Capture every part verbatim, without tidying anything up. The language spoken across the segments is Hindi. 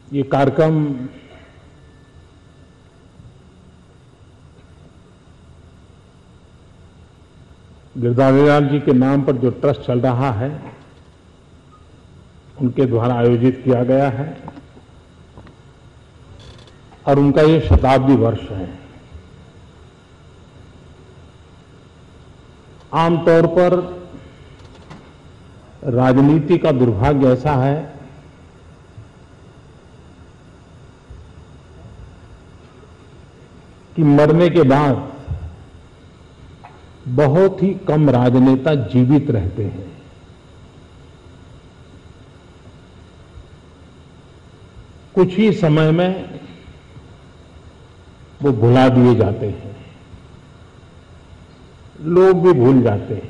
ये कार्यक्रम गिरधारी लाल जी के नाम पर जो ट्रस्ट चल रहा है उनके द्वारा आयोजित किया गया है और उनका ये शताब्दी वर्ष है। आमतौर पर राजनीति का दुर्भाग्य ऐसा है कि मरने के बाद बहुत ही कम राजनेता जीवित रहते हैं। कुछ ही समय में वो भुला दिए जाते हैं, लोग भी भूल जाते हैं।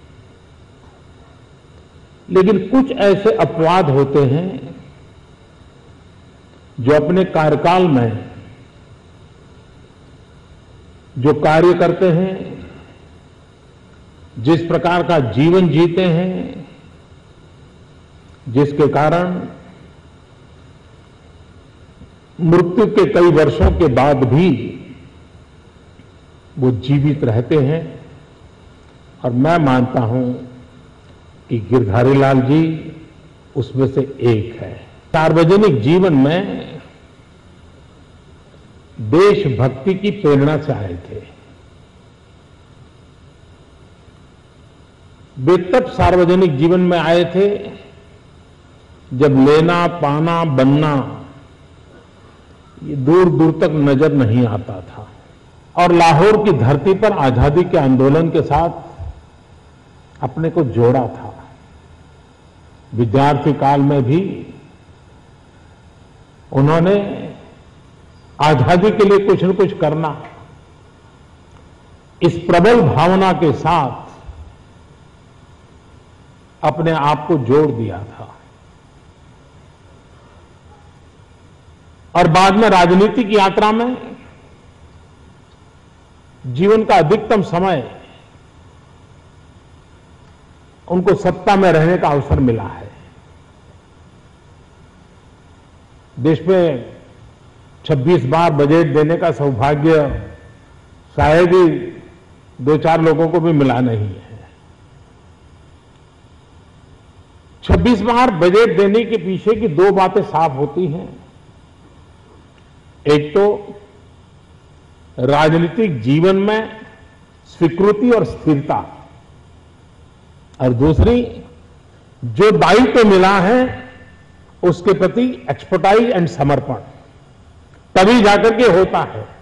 लेकिन कुछ ऐसे अपवाद होते हैं जो अपने कार्यकाल में जो कार्य करते हैं, जिस प्रकार का जीवन जीते हैं, जिसके कारण मृत्यु के कई वर्षों के बाद भी वो जीवित रहते हैं। और मैं मानता हूं कि गिरधारी लाल जी उसमें से एक है। सार्वजनिक जीवन में देशभक्ति की प्रेरणा से आए थे। वे तब सार्वजनिक जीवन में आए थे जब लेना पाना बनना ये दूर दूर तक नजर नहीं आता था और लाहौर की धरती पर आजादी के आंदोलन के साथ अपने को जोड़ा था। विद्यार्थी काल में भी उन्होंने आजादी के लिए कुछ न कुछ करना, इस प्रबल भावना के साथ अपने आप को जोड़ दिया था। और बाद में राजनीतिक यात्रा में जीवन का अधिकतम समय उनको सत्ता में रहने का अवसर मिला है। देश में छब्बीस बार बजट देने का सौभाग्य शायद ही दो चार लोगों को भी मिला नहीं है। छब्बीस बार बजट देने के पीछे की दो बातें साफ होती हैं। एक तो राजनीतिक जीवन में स्वीकृति और स्थिरता, और दूसरी जो दायित्व मिला है उसके प्रति एक्सपर्टाइज एंड समर्पण, तभी जाकर के होता है।